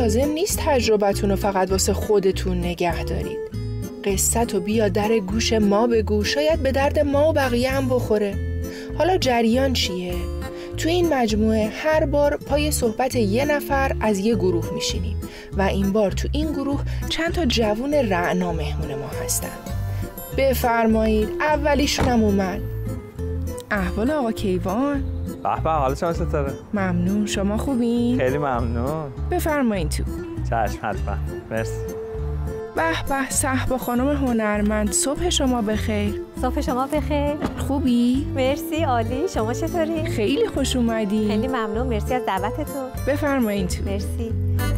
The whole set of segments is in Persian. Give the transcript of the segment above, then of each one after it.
لازم نیست تجربتون رو فقط واسه خودتون نگه دارید. قصه تو بیا در گوش ما بگو، شاید به درد ما و بقیه هم بخوره. حالا جریان چیه؟ تو این مجموعه هر بار پای صحبت یه نفر از یه گروه میشینیم و این بار تو این گروه چند تا جوون رعنا مهمون ما هستن. بفرمایید، اولیشونم اومد. احوال آقا کیوان؟ به به، حالا شما چطوره؟ ممنون، شما خوبین؟ خیلی ممنون. بفرمایید تو. چشم، حتما. مرسی. به به، صاحب خانم هنرمند، صبح شما بخیر. صبح شما بخیر. خوبی؟ مرسی، عالی. شما چطوری؟ خیلی خوش اومدی. خیلی ممنون، مرسی از دعوتتون. بفرمایید تو. مرسی.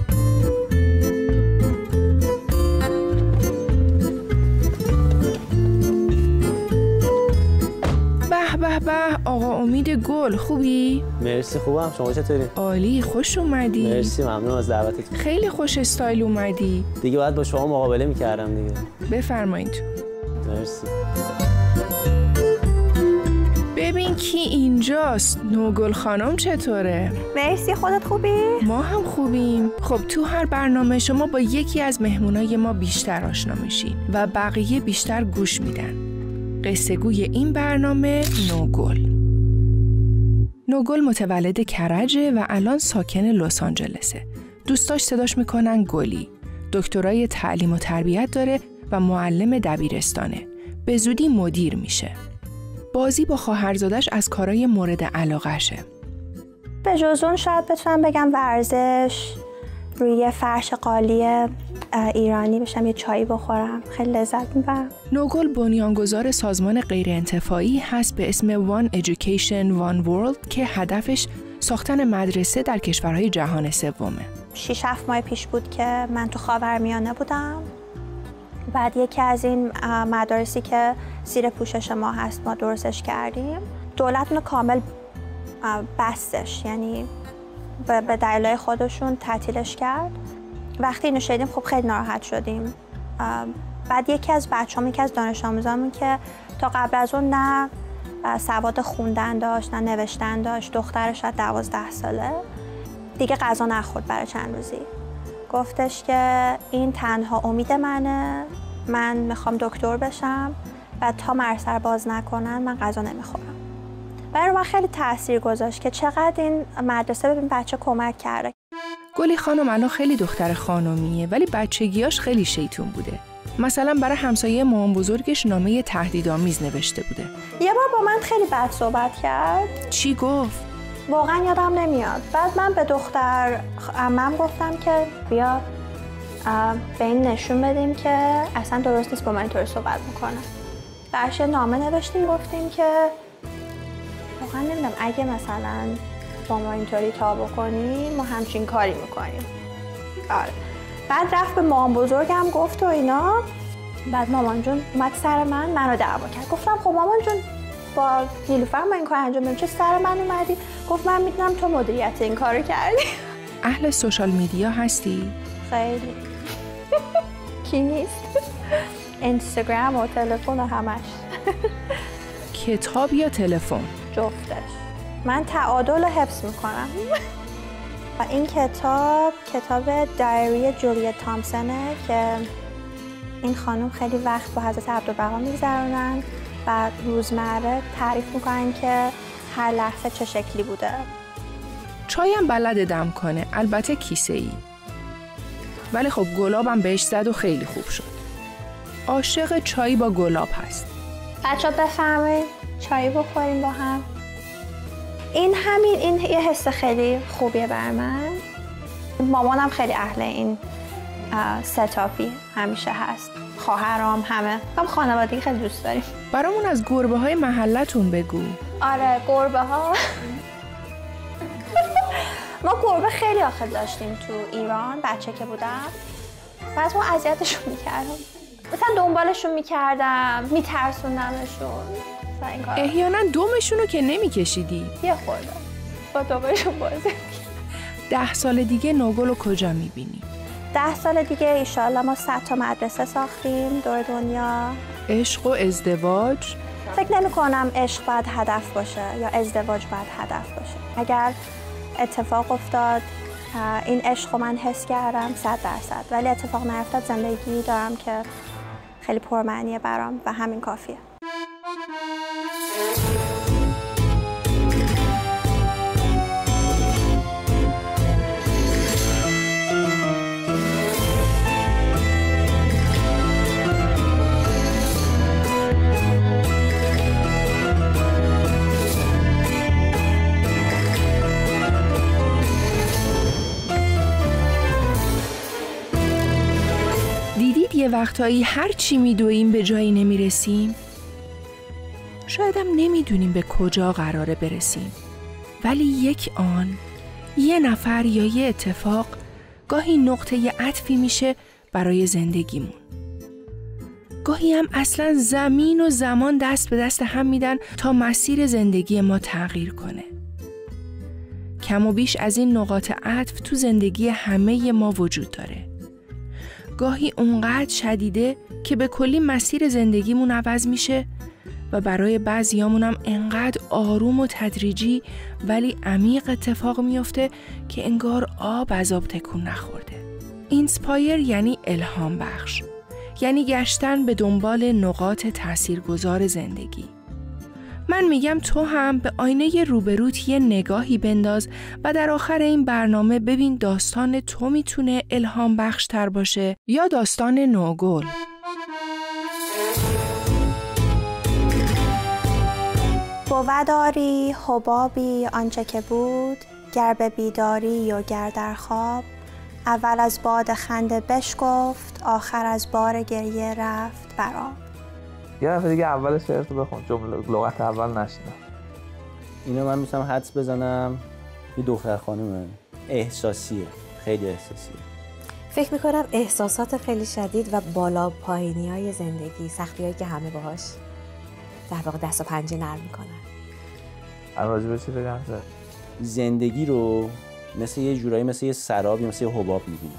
به آقا امید گل، خوبی؟ مرسی، خوبم. شما چطوری؟ عالی، خوش اومدی. مرسی، ممنون از دعوتتون. خیلی خوش استایل اومدی. دیگه باید با شما مقابله میکردم دیگه. بفرمایید. مرسی. ببین کی اینجاست. نوگل خانم چطوره؟ مرسی، خودت خوبی؟ ما هم خوبیم. خب تو هر برنامه شما با یکی از مهمونای ما بیشتر آشنا میشین و بقیه بیشتر گوش میدن. قصه گوی این برنامه نوگل. نوگل متولد کرجه و الان ساکن لس آنجلسه. دوستاش صداش میکنن گلی. دکترای تعلیم و تربیت داره و معلم دبیرستانه. به زودی مدیر میشه. بازی با خواهرزادش از کارهای مورد علاقه‌شه. به جز اون شاید بتونم بگم ورزش، روی یه فرش قالی ایرانی بشم یه چایی بخورم، خیلی لذت میبرم. نوگل بنیانگذار سازمان غیرانتفاعی هست به اسم One Education One World که هدفش ساختن مدرسه در کشورهای جهان سومه. 6-7 ماه پیش بود که من تو خاورمیانه بودم. بعد یکی از این مدارسی که زیر پوشش ما هست ما درستش کردیم. دولت اونو کامل بستش، یعنی به دلایل خودشون تعطیلش کرد. وقتی اینو شنیدیم خب خیلی ناراحت شدیم. بعد یکی از بچه‌هام، یکی از دانش آموزامون که تا قبل از اون نه سواد خوندن داشت نه نوشتن داشت، دخترش از 12 ساله دیگه غذا نخورد برای چند روزی. گفتش که این تنها امید منه، من میخوام دکتر بشم و تا مرسر باز نکنن من غذا نمیخورم. برای من خیلی تأثیر گذاشت که چقدر این مدرسه به این بچه کمک کرده. گلی خانم الان خیلی دختر خانومیه ولی بچگیاش خیلی شیطون بوده. مثلا برای همسایه مامان بزرگش نامه تهدیدآمیز نوشته بوده. یه بار با من خیلی بد صحبت کرد. چی گفت؟ واقعا یادم نمیاد. بعد من به دختر عمم گفتم که بیا به این نشون بدیم که اصلا درست نیست با من اینطوری صحبت میکنه. برش نامه نوشتیم گفتیم که واقعا نمیدونم اگه مثلا با ما اینطوری تا بکنیم ما همچین کاری میکنیم. آره. بعد رفت به مامان بزرگم گفت و اینا. بعد مامان جون اومد سر منو دعوا کرد. گفتم خب مامان جون با نیلوفر ما این کار انجام بدیم، چه سر من اومدی؟ گفت من میدونم تو مدیریت این کارو کردی. اهل سوشال میدیا هستی؟ خیلی. کی نیست؟ اینستاگرام و تلفن و همش. کتاب یا تلفن؟ جفتش. من تعادل رو حفظ میکنم. و این کتاب دایری جولیت تامسونه که این خانم خیلی وقت با حضرت عبدالبها میگذرونن و روزمره تعریف میکنن که هر لحظه چه شکلی بوده. چایم بلده دم کنه، البته کیسه ای. ولی خب گلابم بهش زد و خیلی خوب شد. عاشق چای با گلاب هست. بچه‌ها بفرمایید چای بخوریم با هم. این یه حس خیلی خوبیه بر من. مامانم خیلی اهل این ستاپی همیشه هست. خواهرام همه هم خانوادگی خیلی دوست داریم. برامون از گربه های محلتون بگو. آره گربه ها. ما گربه خیلی آخر داشتیم تو ایران بچه که بودم. بعد ما اذیتشون میکردم. مثلا دنبالشون میکردم، میترسوندمشون. احیانا دومشونو که نمیکشیدی؟ یه خورده با دومشون بازی. 10 سال دیگه نوگلو کجا میبینی؟ 10 سال دیگه ایشالله ما 100 تا مدرسه ساختیم دور دنیا. عشق و ازدواج؟ فکر نمی کنم عشق باید هدف باشه یا ازدواج باید هدف باشه. اگر اتفاق افتاد این عشق رو من حس کردم 100%، ولی اتفاق نیفتاد. زندگی دارم که خیلی پرمعنیه برام و همین کافیه. یه وقتایی هر چی میدویم به جایی نمیرسیم. شایدم نمیدونیم به کجا قراره برسیم، ولی یک آن، یه نفر یا یه اتفاق گاهی نقطه عطفی میشه برای زندگیمون. گاهی هم اصلا زمین و زمان دست به دست هم میدن تا مسیر زندگی ما تغییر کنه. کم و بیش از این نقاط عطف تو زندگی همه ما وجود داره. گاهی اونقدر شدیده که به کلی مسیر زندگیمون عوض میشه و برای بعضیامون هم انقدر آروم و تدریجی ولی عمیق اتفاق میفته که انگار آب از آب تکون نخورده. اینسپایر یعنی الهام بخش، یعنی گشتن به دنبال نقاط تاثیرگذار زندگی. من میگم تو هم به آینه روبروت یه نگاهی بنداز و در آخر این برنامه ببین داستان تو میتونه الهام بخش تر باشه یا داستان نوگل. بوداری حبابی آنچه که بود، گر به بیداری یا گر در خواب، اول از باد خنده بشکفت، آخر از بار گریه رفت برآب. یه دفعه دیگه اول شعر تو بخون، جمله لغت اول نشیدم. اینو من میتونم حدس بزنم یه دختر خانومه، احساسیه، خیلی احساسیه. فکر میکنم احساسات خیلی شدید و بالا پایینی های زندگی، سختی هایی که همه باهاش در واقع دست و پنجه نرم میکنن. راجع به چی بگم؟ زندگی رو مثل یه جورایی مثل یه سراب یا مثل یه حباب میبینه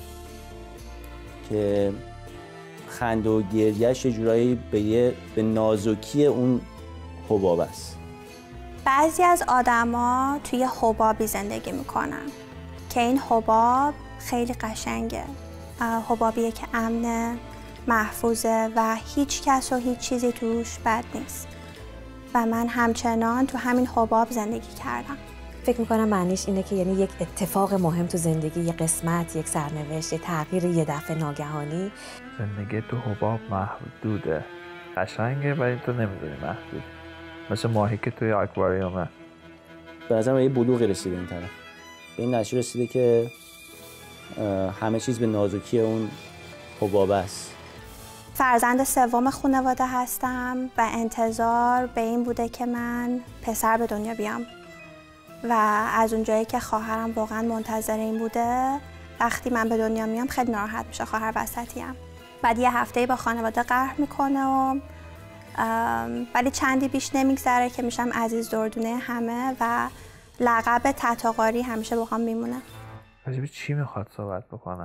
که خنده و گریه‌اش یه جورایی به نازکی اون حباب است. بعضی از آدما توی حبابی زندگی میکنن که این حباب خیلی قشنگه. حبابیه که امنه، محفوظه و هیچ کس و هیچ چیزی توش بد نیست. و من همچنان تو همین حباب زندگی کردم. فکر میکنم معنیش اینه که یعنی یک اتفاق مهم تو زندگی، یک قسمت، یک سرنوشت، یک تغییر یه دفعه ناگهانی. زندگی تو حباب محدوده، قشنگه ولی تو نمیدونی محدود، مثل ماهی که توی آکواریومه. به نظرم یه بلوغی رسیده این طرف، به این نتیجه رسیده که همه چیز به نازکی اون حباب است. فرزند سوم خانواده هستم و انتظار به این بوده که من پسر به دنیا بیام و از اونجایی که خواهرم واقعا منتظر این بوده، وقتی من به دنیا میام خیلی ناراحت میشه. خواهر وسطیم. بعد یه هفته‌ای با خانواده قهر میکنه و ولی چندی بیش نمیگذره که میشم عزیز دردونه همه و لقب تتاقاری همیشه با هم میمونه. راجب چی میخواد صحبت بکنه؟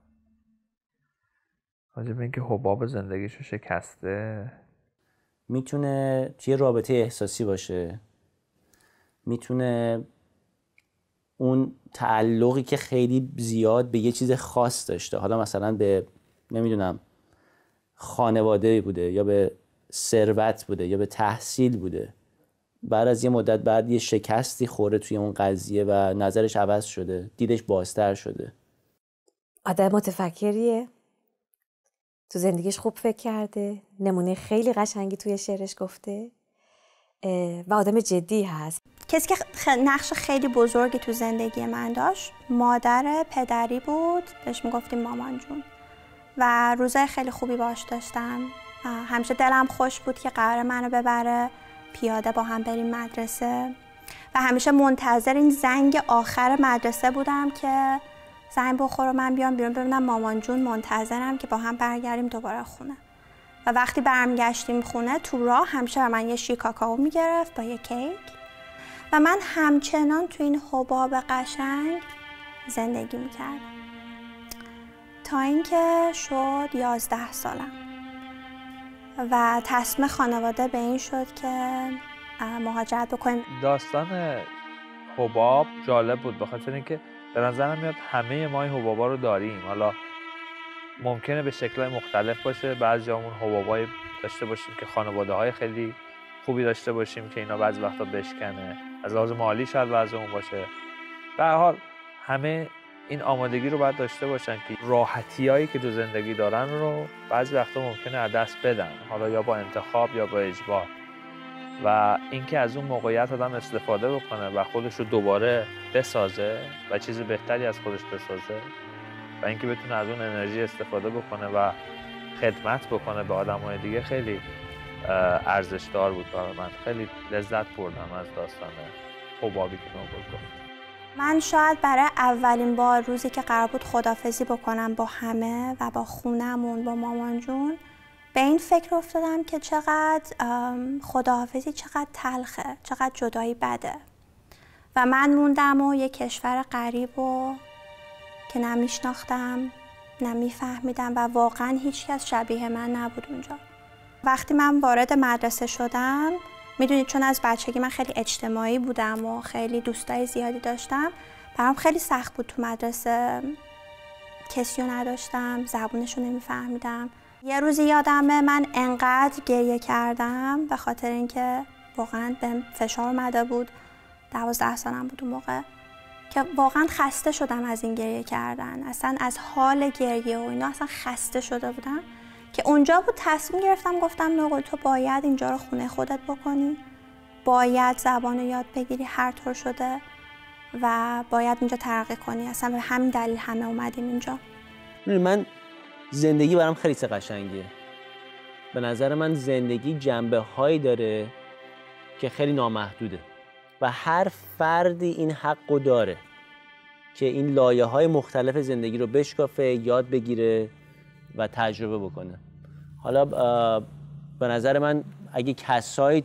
راجب اینکه حباب زندگیشو شکسته؟ میتونه توی رابطه احساسی باشه، میتونه اون تعلقی که خیلی زیاد به یه چیز خاص داشته، حالا مثلا به نمیدونم خانواده بوده یا به ثروت بوده یا به تحصیل بوده، بعد از یه مدت بعد یه شکستی خوره توی اون قضیه و نظرش عوض شده، دیدش بازتر شده. آدم متفکریه، تو زندگیش خوب فکر کرده، نمونه خیلی قشنگی توی شعرش گفته و آدم جدی هست. کسی که نقش خیلی بزرگی تو زندگی من داشت مادر پدری بود، بهش میگفتیم مامان جون و روزای خیلی خوبی باش داشتم. همیشه دلم خوش بود که قرار منو ببره پیاده با هم بریم مدرسه و همیشه منتظر این زنگ آخر مدرسه بودم که زنگ بخوره من بیام بیرون ببینم مامان جون منتظرم که با هم برگردیم دوباره خونه. و وقتی برمیگشتیم خونه تو راه همیشه به من یه شی کاکائو میگرفت با یه کیک و من همچنان تو این حباب قشنگ زندگی میکردم تا اینکه شد 11 سالم و تصمیم خانواده به این شد که مهاجرت بکنیم. داستان حباب جالب بود به خاطر اینکه به نظرم میاد همه ما این حبابا رو داریم. حالا ممکنه به شکل‌های مختلف باشه، بعضیامون حبابای داشته باشیم که خانواده‌های خیلی خوبی داشته باشیم که اینا بعضی وقتا بشکنه، از لحاظ مالی شاید وضعمون باشه. به هر حال همه این آمادگی رو باید داشته باشن که راحتیایی که تو زندگی دارن رو بعضی وقتا ممکنه از دست بدن، حالا یا با انتخاب یا با اجبار. و اینکه از اون موقعیت آدم استفاده بکنه و خودش رو دوباره بسازه و چیز بهتری از خودش بسازه و اینکه بتونه از اون انرژی استفاده بکنه و خدمت بکنه به آدم‌های دیگه، خیلی ارزشدار بود برای من. خیلی لذت بردم از داستان حبابی که نوگل گفت. من شاید برای اولین بار روزی که قرار بود خداحافظی بکنم با همه و با خونمون، با مامان جون، به این فکر افتادم که چقدر خداحافظی چقدر تلخه، چقدر جدایی بده. و من موندم و یه کشور غریب و که نمیشناختم، نمیفهمیدم و واقعا هیچ کس شبیه من نبود اونجا. وقتی من وارد مدرسه شدم، میدونید چون از بچگی من خیلی اجتماعی بودم و خیلی دوستای زیادی داشتم، برام خیلی سخت بود تو مدرسه. کسی رو نداشتم، زبونش رو نمیفهمیدم. یه روزی یادمه من انقدر گریه کردم به خاطر اینکه واقعا بهم فشار اومده بود. 12 سالم بود اون موقع که واقعا خسته شدم از این گریه کردن، اصلا از حال گریه و اینا اصلا خسته شده بودم که اونجا بود تصمیم گرفتم، گفتم نوگل تو باید اینجا رو خونه خودت بکنی، باید زبان رو یاد بگیری هر طور شده و باید اینجا ترقی کنی. اصلا به همین دلیل همه اومدیم اینجا. من زندگی برام خیلی قشنگه. به نظر من زندگی جنبه هایی داره که خیلی نامحدوده و هر فردی این حقو داره که این لایه‌های مختلف زندگی رو بشکافه، یاد بگیره و تجربه بکنه. حالا به نظر من اگه کسایی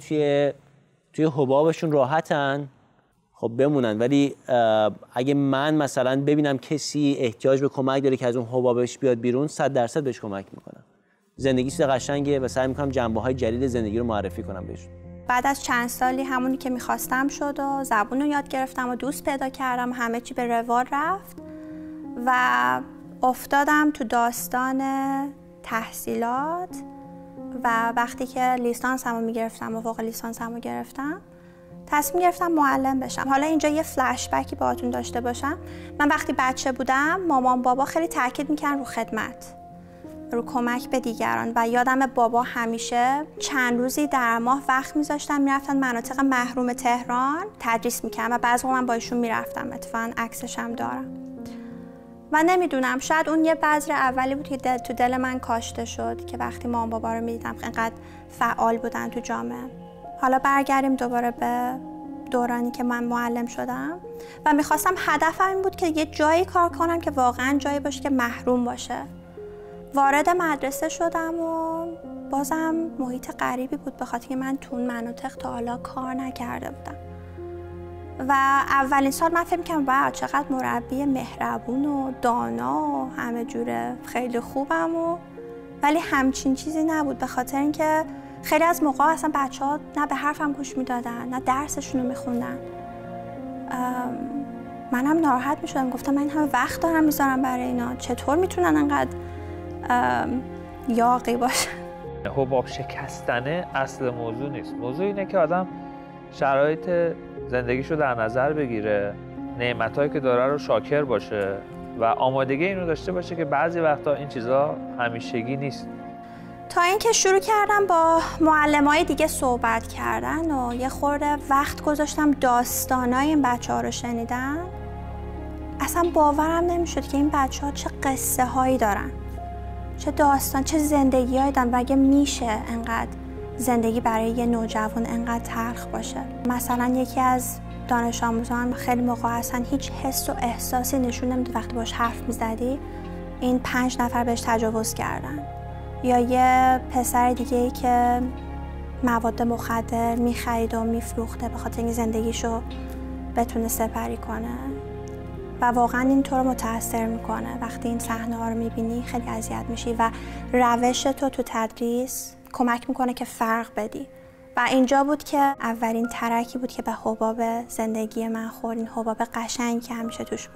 توی حبابشون راحتن، خب بمونن، ولی اگه من مثلا ببینم کسی احتیاج به کمک داره که از اون حبابش بیاد بیرون، 100% بهش کمک میکنم. زندگی چیز قشنگه و سعی میکنم جنبه‌های جدید زندگی رو معرفی کنم بهشون. بعد از چند سالی همونی که میخواستم شد و زبون رو یاد گرفتم و دوست پیدا کردم، همه چی به روال رفت و افتادم تو داستان تحصیلات. و وقتی که لیسانسمو میگرفتم و فوق لیسانسمو گرفتم، تصمیم گرفتم معلم بشم. حالا اینجا یه فلش بکی باهاتون داشته باشم. من وقتی بچه بودم مامان بابا خیلی تاکید میکردن رو خدمت، رو کمک به دیگران و یادم بابا همیشه چند روزی در ماه وقت میذاشتن میرفتن مناطق محروم تهران تدریس میکردن و بعضی من با ایشون میرفتم. اتفاقا عکسش هم دارم و نمیدونم شاید اون یه بذر اولی بود که تو دل من کاشته شد که وقتی مامان بابا رو میدیدم اینقدر فعال بودن تو جامعه. حالا برگردیم دوباره به دورانی که من معلم شدم و میخواستم هدفم این بود که یه جایی کار کنم که واقعا جایی باشه که محروم باشه. وارد مدرسه شدم و بازم محیط غریبی بود به خاطر که من تو اون مناطق تا حالا کار نکرده بودم و اولین سال من فکر می‌کردم واو چقدر مربی مهربون و دانا و همه جوره خیلی خوبم ولی همچین چیزی نبود به خاطر اینکه خیلی از موقع اصلا بچه‌ها نه به حرفم گوش میدادن نه درسشون رو میخوندن. منم ناراحت میشدم، گفتم من این همه وقت دارم میذارم برای اینا، چطور میتونن انقدر یاغی باشن؟ حباب شکستنه اصل موضوع نیست. موضوع اینه که آدم شرایط زندگیشو در نظر بگیره، نعمتایی که داره رو شاکر باشه و آمادگی اینو داشته باشه که بعضی وقتا این چیزا همیشگی نیست. تا اینکه شروع کردم با معلمای دیگه صحبت کردن و یه خورده وقت گذاشتم داستانای این بچه‌ها رو شنیدن، اصلا باورم نمیشد که این بچه‌ها چه قصه هایی دارن، چه داستان، چه زندگی هایی دارن و اگه میشه انقدر زندگی برای یه نوجوان انقدر تلخ باشه. مثلا یکی از دانش آموزان خیلی موقع اصلا هیچ حس و احساسی نشون نمیده وقتی باش حرف میزدی این 5 نفر بهش تجاوز کردن، یا یه پسر دیگه‌ای که مواد مخدر می‌خرید و می‌فروخته به خاطر اینکه زندگیشو بتونه سپری کنه و واقعا این تو رو متاثر میکنه. وقتی این صحنه‌ها رو می‌بینی خیلی اذیت میشی و روش تو تدریس کمک میکنه که فرق بدی و اینجا بود که اولین ترکی بود که به حباب زندگی من خورد، این حباب قشنگی که همیشه توش بودم.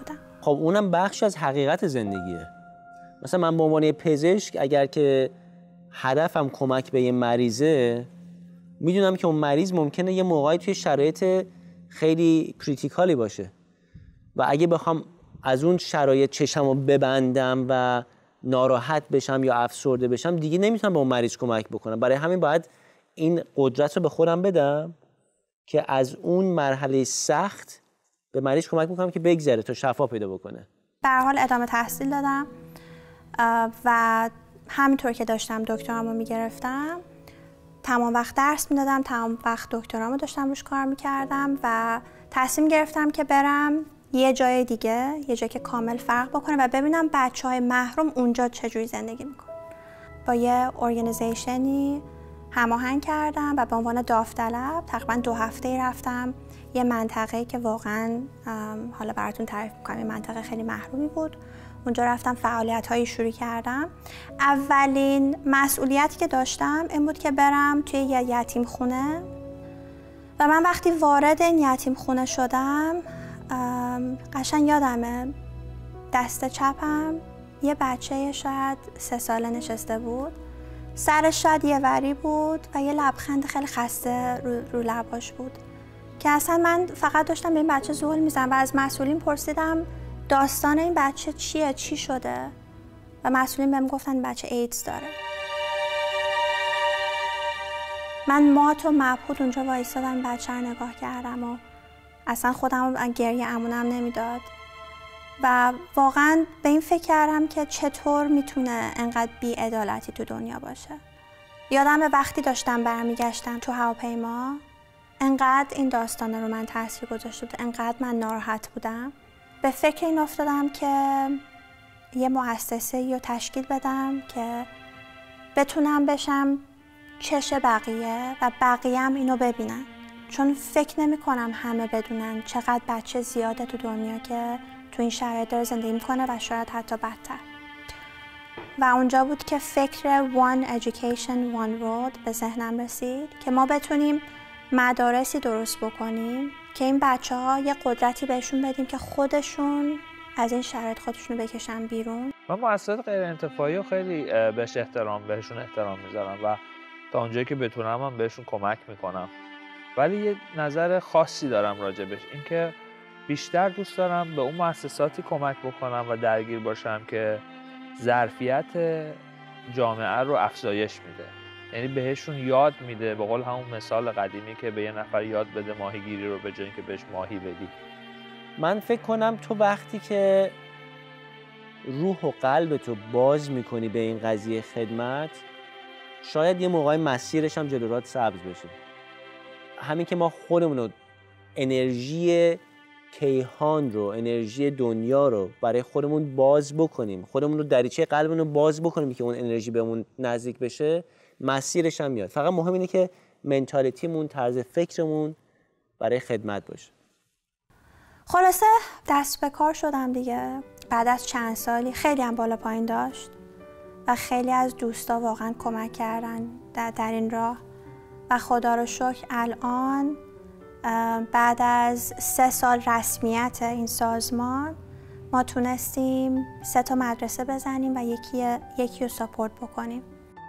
خب اونم بخش از حقیقت زندگیه. مثلا من به عنوان پزشک اگر که هدفم کمک به یه مریضه، میدونم که اون مریض ممکنه یه موقعی توی شرایط خیلی کریتیکالی باشه و اگه بخوام از اون شرایط چشمو ببندم و ناراحت بشم یا افسرده بشم، دیگه نمیتونم به اون مریض کمک بکنم. برای همین باید این قدرت رو به خودم بدم که از اون مرحله سخت به مریض کمک میکنم که بگذره تا شفا پیدا بکنه. به هر حال ادامه تحصیل دادم و همینطور که داشتم دکترامو میگرفتم، تمام وقت درس میدادم، تمام وقت دکترامو داشتم روش کار میکردم و تصمیم گرفتم که برم یه جای دیگه، یه جایی که کامل فرق بکنه و ببینم بچه‌های محروم اونجا چجوری زندگی میکنن. با یه ارگانیزیشنی هماهنگ کردم و به عنوان داوطلب تقریبا 2 هفته رفتم یه منطقه‌ای که واقعا حالا براتون تعریف میکنم، یه منطقه خیلی محرومی بود. اونجا رفتم فعالیت‌هایی شروع کردم. اولین مسئولیتی که داشتم این بود که برم توی یه یتیم خونه و من وقتی وارد این یتیم خونه شدم قشنگ یادمه دست چپم یه بچه شاید 3 ساله نشسته بود، سرش شاید یه وری بود و یه لبخند خیلی خسته رو لباش بود که اصلا من فقط داشتم به این بچه زل میزنم و از مسئولین پرسیدم داستان این بچه چیه، چی شده؟ و مسئولین بهم گفتن بچه ایدز داره. من مات و مبهوت اونجا وایسادم بچه رو نگاه کردم و اصلا خودم گریه امونم نمیداد و واقعا به این فکر کردم که چطور میتونه انقدر بی‌عدالتی تو دنیا باشه. یادم وقتی داشتم برمیگشتم تو هواپیما انقدر این داستان رو من تاثیر گذاشته بود، انقدر من ناراحت بودم، به فکر این افتادم که یه مؤسسه‌ای رو تشکیل بدم که بتونم بشم چش بقیه و بقیه هم اینو ببینن، چون فکر نمی کنم همه بدونن چقدر بچه زیاده تو دنیا که تو این شرایط داره زندگی میکنه و شاید حتی بدتر. و اونجا بود که فکر One Education One World به ذهنم رسید که ما بتونیم مدارسی درست بکنیم که این بچه‌ها یه قدرتی بهشون بدیم که خودشون از این شرایط خودشون رو بکشن بیرون. من مؤسسات غیر انتفاعی رو خیلی بهشون احترام میذارم و تا اونجایی که بتونم هم بهشون کمک میکنم، ولی یه نظر خاصی دارم راجبش، اینکه بیشتر دوست دارم به اون مؤسساتی کمک بکنم و درگیر باشم که ظرفیت جامعه رو افزایش میده، یعنی بهشون یاد میده، به قول همون مثال قدیمی که به یه نفر یاد بده ماهیگیری رو به جای اینکه بهش ماهی بدی. من فکر کنم تو وقتی که روح و قلبتو باز میکنی به این قضیه خدمت، شاید یه موقعی مسیرش هم جلورات سبز بشه. همین که ما خودمون رو، انرژی کیهان رو، انرژی دنیا رو برای خودمون باز بکنیم، خودمون رو دریچه قلبمون رو باز بکنیم که اون انرژی بهمون نزدیک بشه، مسیرش هم میاد. فقط مهم اینه که منتالیتیمون، طرز فکرمون برای خدمت باشه. خلاصه دست به کار شدم دیگه. بعد از چند سالی خیلی هم بالا پایین داشت و خیلی از دوستا واقعا کمک کردن در این راه و خدا رو شکر الان بعد از 3 سال رسمیت این سازمان ما تونستیم 3 تا مدرسه بزنیم و یکی رو ساپورت بکنیم.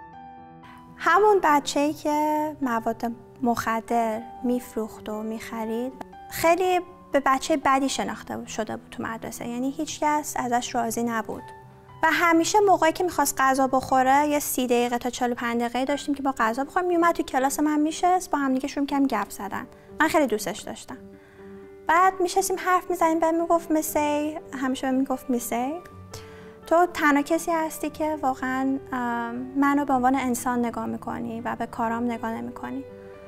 همون بچه‌ای که مواد مخدر میفروخت و میخرید خیلی به بچه بدی شناخته شده بود تو مدرسه، یعنی هیچ کس ازش راضی نبود و همیشه موقعی که میخواست غذا بخوره یه 30 دقیقه تا 45 دقیقه داشتیم که با غذا بخوریم، میومد تو کلاس من میشست، با هم دیگه شروع کردیم گپ زدن. من خیلی دوستش داشتم. بعد میشستیم حرف میزنیم، بهم میگفت میسی، همیشه بهم میگفت میسی تو تنها کسی هستی که واقعا منو به عنوان انسان نگاه میکنی و به کارام نگاه نمیکنی.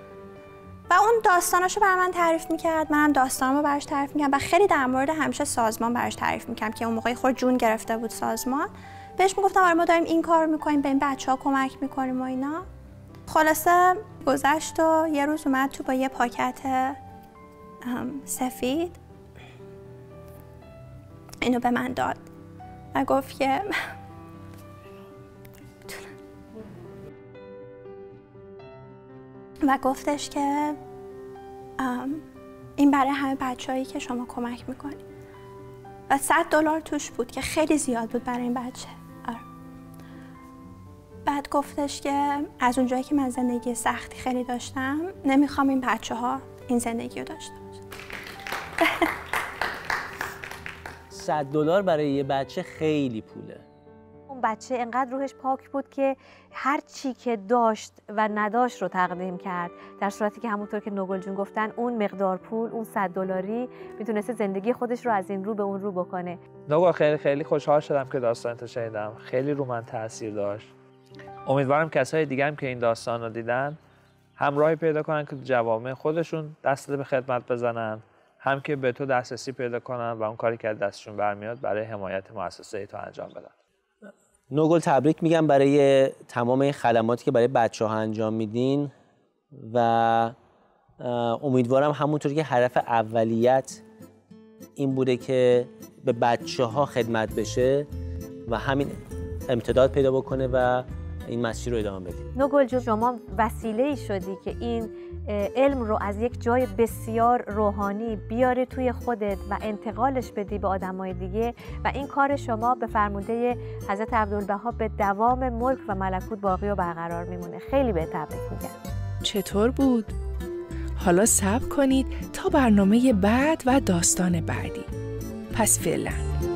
و اون داستاناشو برای من تعریف میکرد، منم داستانمو براش تعریف میکردم و خیلی در مورد همیشه سازمان براش تعریف میکردم که اون موقعی خود جون گرفته بود سازمان. بهش میگفتم آره ما داریم این کارو میکنیم، به این بچه‌ها کمک میکنیم و اینا. خلاصه گذشت و یه روز اومد تو با یه پاکت سفید، اینو به من داد و گفت که و گفتش که این برای همه بچه‌هایی که شما کمک میکنی. و $100 توش بود که خیلی زیاد بود برای این بچه. آره. بعد گفتش که از اونجایی که من زندگی سختی خیلی داشتم نمیخوام این بچه ها این زندگی رو داشته باشن. $100 برای یه بچه خیلی پوله. اون بچه انقدر روحش پاک بود که هر چی که داشت و نداشت رو تقدیم کرد، در صورتی که همونطور که نوگل جون گفتن اون مقدار پول، اون $100 میتونسته زندگی خودش رو از این رو به اون رو بکنه. نوگل خیلی خیلی خوشحال شدم که داستانتو شنیدم، خیلی رو من تاثیر داشت. امیدوارم کسای دیگه هم که این داستان رو دیدن هم راهی پیدا کنن که جوامع خودشون دست به خدمت بزنن، هم که به تو دسترسی پیدا کنن و اون کاری که از دستشون برمیاد برای حمایت مؤسسه تو انجام بدن. نوگل تبریک میگم برای تمام این خدماتی که برای بچه‌ها انجام میدین و امیدوارم همونطوری که هدف اولیت این بوده که به بچه‌ها خدمت بشه و همین امتداد پیدا بکنه و این مسیر رو ادامه بدید. نوگل جون شما وسیله‌ای شدی که این علم رو از یک جای بسیار روحانی بیاری توی خودت و انتقالش بدی به آدمای دیگه و این کار شما به فرموده حضرت عبدالبها به دوام ملک و ملکوت باقی و برقرار میمونه. خیلی به تبریک میگم. چطور بود؟ حالا صبر کنید تا برنامه بعد و داستان بعدی. پس فعلا